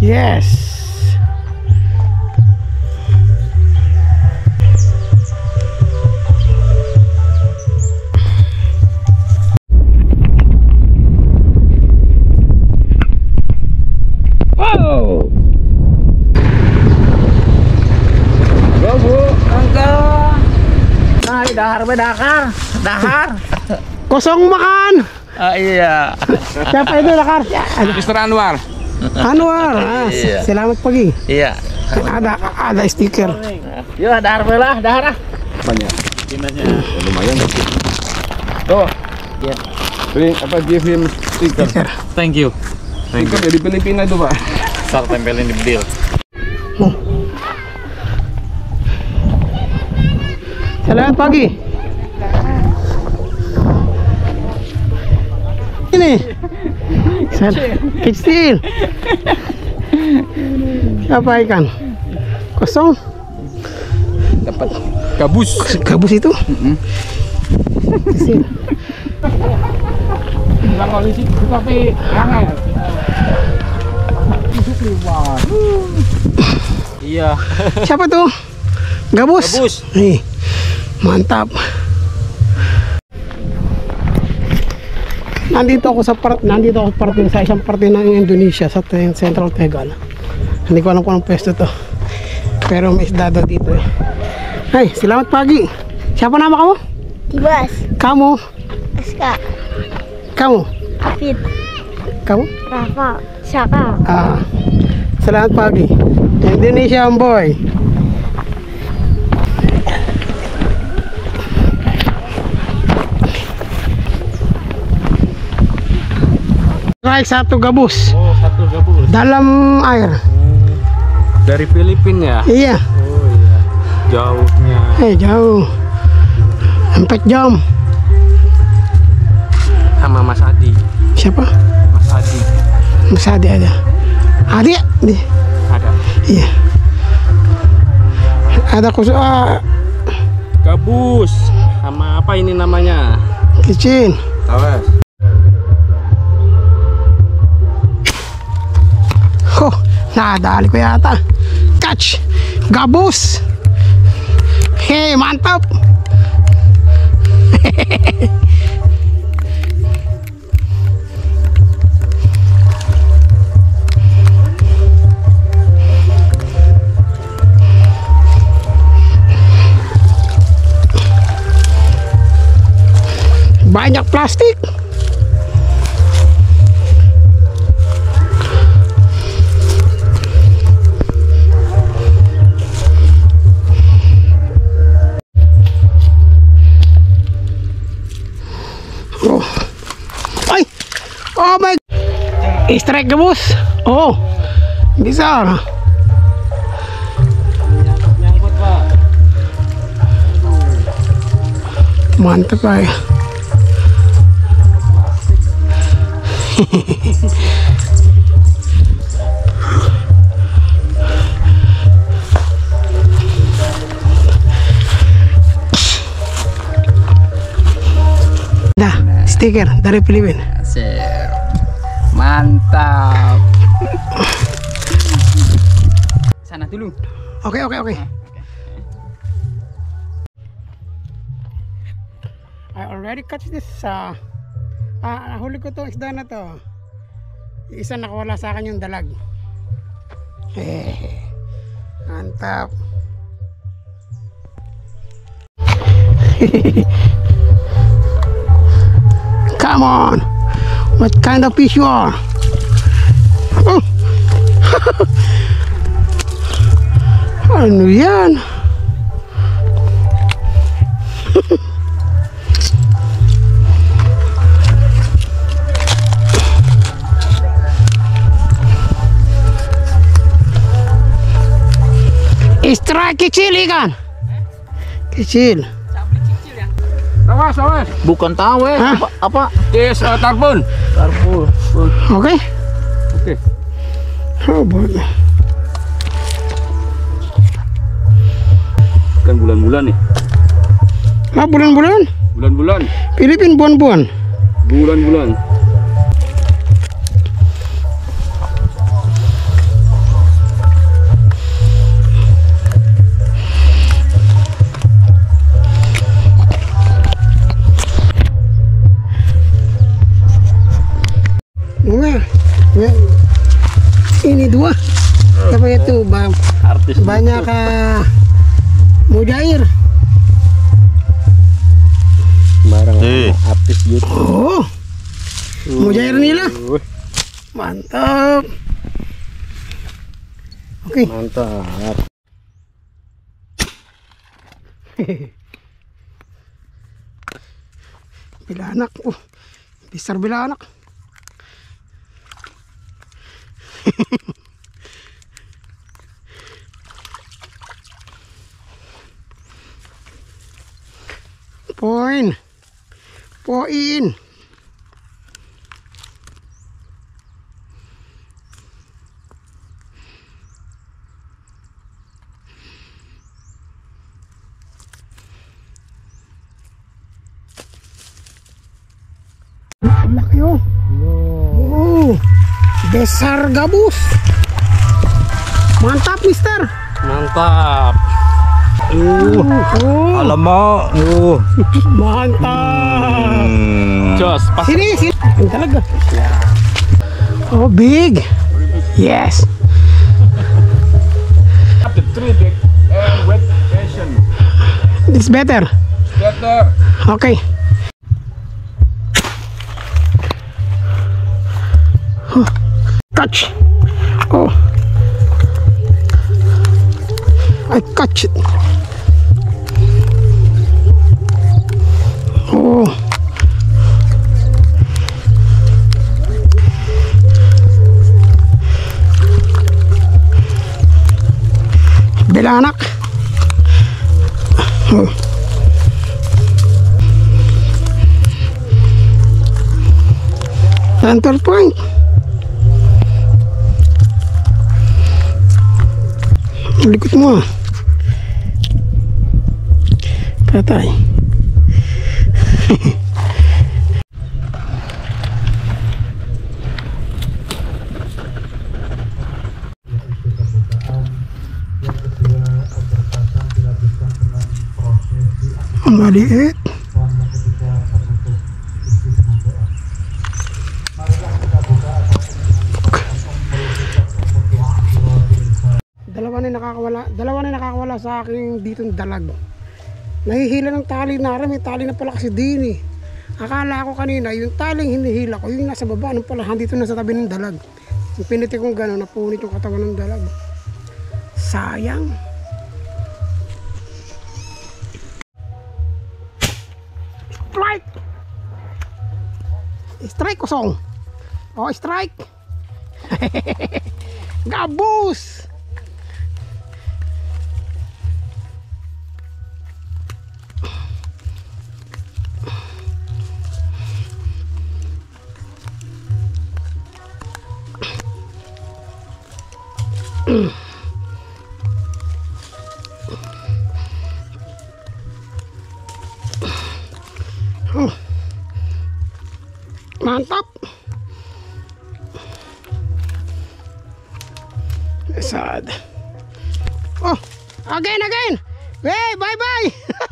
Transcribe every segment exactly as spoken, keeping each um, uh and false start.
Yes. Wow. Babu, angka. Nah, dahar be dakar, dahar. Kosong makan. Ah iya. Siapa itu dakar? Mister Anwar. Anwar. Ah, Iya. Selamat pagi. Iya. Ada ada stiker. Yuk, dahar be lah, dahar ah. Banyak. Gimana? Oh, lumayan. Tuh. Iya. Beli apa give him stiker. Stiker. Thank you. Thank Stiker you. dari Filipina itu, Pak. Ntar tempelin di bedil. Oh. Selamat pagi. Ini. Kecil. Apa ikan? Kosong. Dapat gabus. Gabus itu? Kecil. Bilang polisi tapi angel. Iya. Siapa tuh? Gabus. Gabus. Nih. Mantap. Nandito ako sa part, nandito ako parte sa isang parte ng Indonesia sa Central Tegal. Hindi ko alam kung anong pwesto to. Pero may isda daw dito eh. Ay, selamat pagi. Siapa nama kamu? Dibas, Kamu? Aska, Kamu? Afid, Kamu? Rafa, Syaka. Ah. Selamat pagi. Indonesian boy. Strike satu gabus Oh, satu gabus. dalam air. Dari Filipina ya? Iya. Oh iya. Jauhnya. Eh jauh. Empat jam. Sama Mas Adi. Siapa? Mas Adi. Mas Adi ada. Adi? Di. Ada. Iya. Ada khusus ah, Gabus. Sama apa ini namanya? kecil. Awas. Oh, nadali ko yata. Catch. Gabus. Hey, mantap. Banyak plastik. Oh. Ay. Oh my. Strike gabus. Oh. Bisa. Nyangkut, Pak. Mantap ay. Dah, stiker dari Filipina. Asik. Mantap. Sana dulu. Oke, oke, oke. I already catch this. Uh, ah, nahuli ko to isda na to. Isa nakawala sa akin yung dalag. Eh, mantap. Come on. What kind of fish you are? Oh. Ano yan? Strike kecil ikan. Kecil. Awas, awas. Bukan tahu eh. Hah? Apa? Apa? Yes, uh, tarbon. Tarbul. Oke. Oke. Oh, boleh. Kan bulan-bulan nih. Ah, bulan-bulan. Bulan-bulan. Filipin buan-buan. Bulan-bulan. Ini dua. Siapa itu? Ba Artis. banyak uh, mujair. Barang Eh. artis YouTube. Oh. Mujair nila. Mantap. Oke. Mantap. Bila anak. Oh. Besar bila anak. Poin. Poin. Laki oh. Oh. Besar gabus. Mantap, Mister. Mantap. Uh, oh. Alamak. Oh. Mantap. Jos, pas. Sini, sini. Ini talaga. Oh, big. Yes. The three big and wet version. It's better. Better. Okay. Huh. Catch. Oh. I catch it. Oh. Belanak. Oh. Center point. Likod mo. Patay. Ang maliit. Dalawa na nakakawala, dalawa na nakakawala sa akin ditong dalag. Nahihila ng tali na rin, may tali na pala kasi din eh. Akala ko kanina, yung taling hinihila ko, yung nasa baba, ano pala, dito na sa tabi ng dalag. Yung piniti kong gano'n, napunit yung katawan ng dalag. Sayang. Strike! Strike ko song. Oh, strike! Gabus! Oh. Mantap. Sad. Oh, again, again. Hey, bye bye.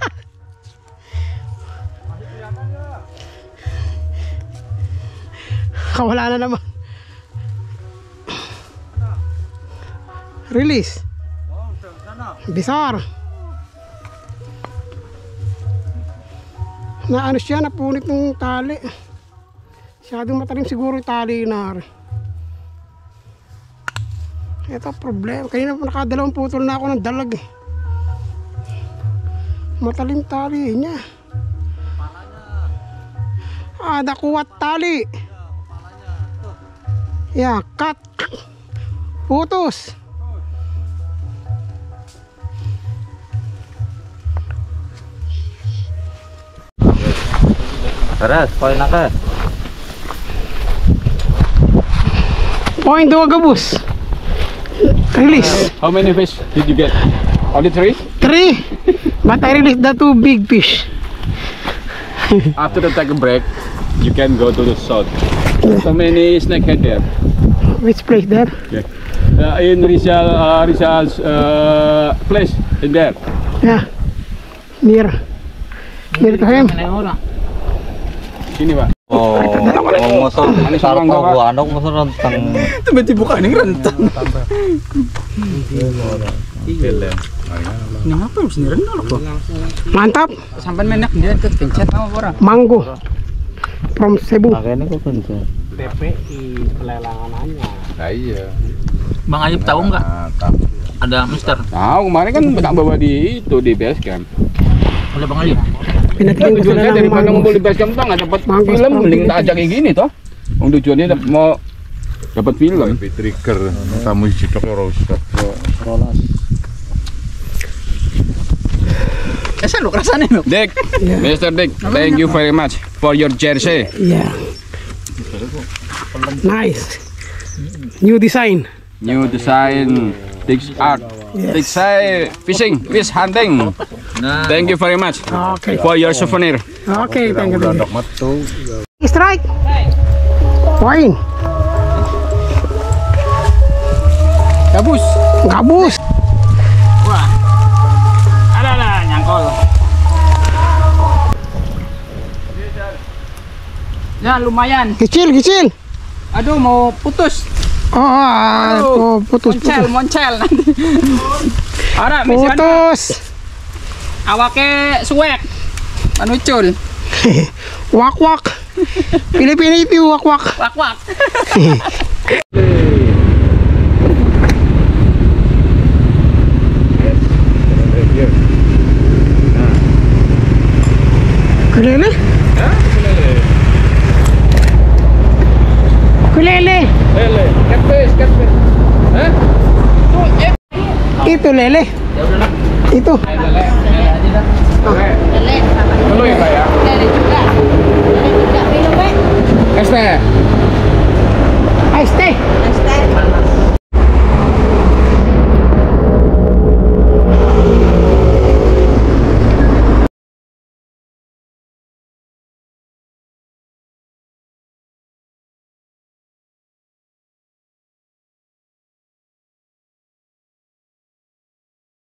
Wala na naman. Release. Bisar. Na ano siya, napunit ng tali. Masyadong matalim siguro yung tali na. Ito problema. Kanina nakadalawang putol na ako ng dalag eh. Matalim tali niya. Ah, dakuwat tali. Yeah, cut. Putos. Tara, poin na ka. Point dua gabus. Release. How many fish did you get? Only three? Three. But I released the two big fish. After the take a break, you can go to the south. So many snakehead there. Which place there? Okay. Uh, in Rizal, uh, Rizal's uh, place in there. Yeah. Near. Near to him. Sini, Pak. Oh, mau motor ini sarap gua anak motor rentang. Itu berarti bukan yang rentang. Ini apa yang sini rendah loh? Mantap. Sampai menak dia ke pencet sama orang. Mango. From Cebu. Makanya kok pencet. T P I pelelanganannya. Iya. Bang Ayub tahu nggak? Ada Mister. Tahu kemarin kan tak bawa di itu di base camp. Oleh Bang Ayub. Pinatikin ko sila Tujuannya ng daripada mango. ngumpul di base camp tuh nggak dapat Mango film, sekarang mending tak pinati. ajak kayak gini toh. Yang tujuannya dap- mau dapat film. Trigger kamu sitok ora usah. Eh, saya lu kerasan nih, Dick, Mister Dick, thank you very much for your jersey. Yeah. Nice. New design. New design, Dick's art, Dick's say fishing, fish hunting. Thank you very much Okay. for your souvenir. Okay, thank you. Thank you. Strike. Point. Gabus. Gabus. Wah. Ada ada nyangkol. Ya lumayan. Kecil, kecil. Aduh mau putus. Oh, ah, oh putus, Moncel, putus. moncel nanti. Ora, misalnya Putus. awake suwek. Manucul. Wak wak. Pilih-pilih itu wak wak. Wak wak. Kulele. Kulele. Lele, catfish, catfish. Hah? Itu lele. Ya udahlah. Itu. Lele, lele aja dah. Lele. Lele. Lele.